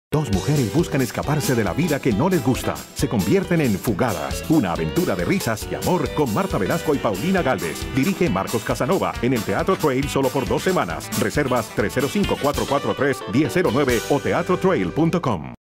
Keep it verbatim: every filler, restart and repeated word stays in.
Dos mujeres buscan escaparse de la vida que no les gusta. Se convierten en fugadas. Una aventura de risas y amor con Marta Velasco y Paulina Gálvez. Dirige Marcos Casanova en el Teatro Trail solo por dos semanas. Reservas tres cero cinco, cuatro cuatro tres, uno cero cero nueve o teatro trail punto com.